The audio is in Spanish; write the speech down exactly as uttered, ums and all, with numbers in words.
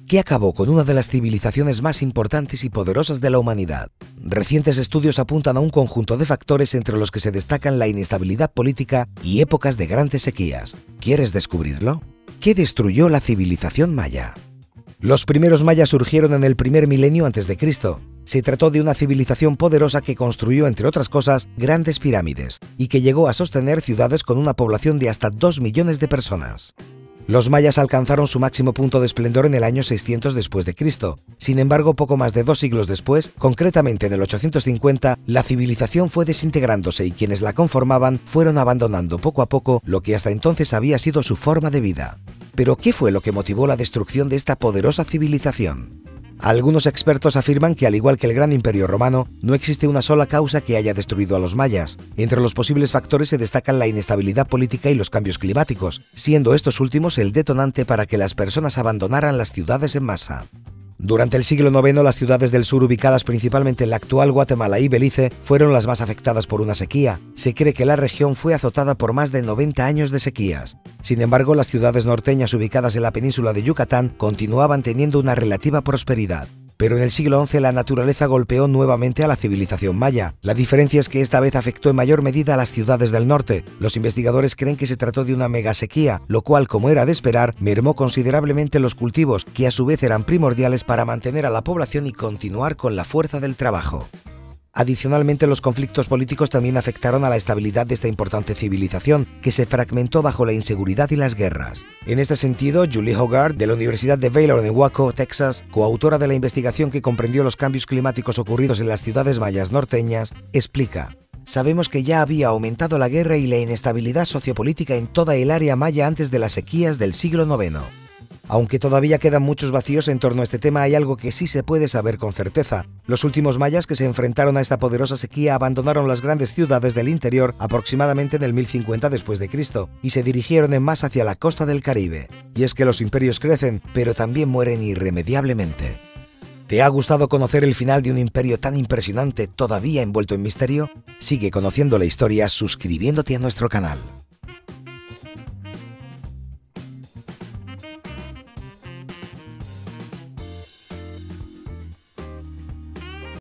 que acabó con una de las civilizaciones más importantes y poderosas de la humanidad. Recientes estudios apuntan a un conjunto de factores entre los que se destacan la inestabilidad política y épocas de grandes sequías. ¿Quieres descubrirlo? ¿Qué destruyó la civilización maya? Los primeros mayas surgieron en el primer milenio antes de Cristo. Se trató de una civilización poderosa que construyó, entre otras cosas, grandes pirámides y que llegó a sostener ciudades con una población de hasta dos millones de personas. Los mayas alcanzaron su máximo punto de esplendor en el año seiscientos después de Cristo. Sin embargo, poco más de dos siglos después, concretamente en el ochocientos cincuenta, la civilización fue desintegrándose y quienes la conformaban fueron abandonando poco a poco lo que hasta entonces había sido su forma de vida. ¿Pero qué fue lo que motivó la destrucción de esta poderosa civilización? Algunos expertos afirman que, al igual que el gran imperio romano, no existe una sola causa que haya destruido a los mayas. Entre los posibles factores se destacan la inestabilidad política y los cambios climáticos, siendo estos últimos el detonante para que las personas abandonaran las ciudades en masa. Durante el siglo noveno, las ciudades del sur, ubicadas principalmente en la actual Guatemala y Belice, fueron las más afectadas por una sequía. Se cree que la región fue azotada por más de noventa años de sequías. Sin embargo, las ciudades norteñas ubicadas en la península de Yucatán continuaban teniendo una relativa prosperidad. Pero en el siglo once la naturaleza golpeó nuevamente a la civilización maya. La diferencia es que esta vez afectó en mayor medida a las ciudades del norte. Los investigadores creen que se trató de una megasequía, lo cual, como era de esperar, mermó considerablemente los cultivos, que a su vez eran primordiales para mantener a la población y continuar con la fuerza del trabajo. Adicionalmente, los conflictos políticos también afectaron a la estabilidad de esta importante civilización, que se fragmentó bajo la inseguridad y las guerras. En este sentido, Julie Hogarth, de la Universidad de Baylor en Waco, Texas, coautora de la investigación que comprendió los cambios climáticos ocurridos en las ciudades mayas norteñas, explica: sabemos que ya había aumentado la guerra y la inestabilidad sociopolítica en toda el área maya antes de las sequías del siglo noveno. Aunque todavía quedan muchos vacíos en torno a este tema, hay algo que sí se puede saber con certeza. Los últimos mayas que se enfrentaron a esta poderosa sequía abandonaron las grandes ciudades del interior aproximadamente en el mil cincuenta después de Cristo y se dirigieron en masa hacia la costa del Caribe. Y es que los imperios crecen, pero también mueren irremediablemente. ¿Te ha gustado conocer el final de un imperio tan impresionante todavía envuelto en misterio? Sigue conociendo la historia suscribiéndote a nuestro canal.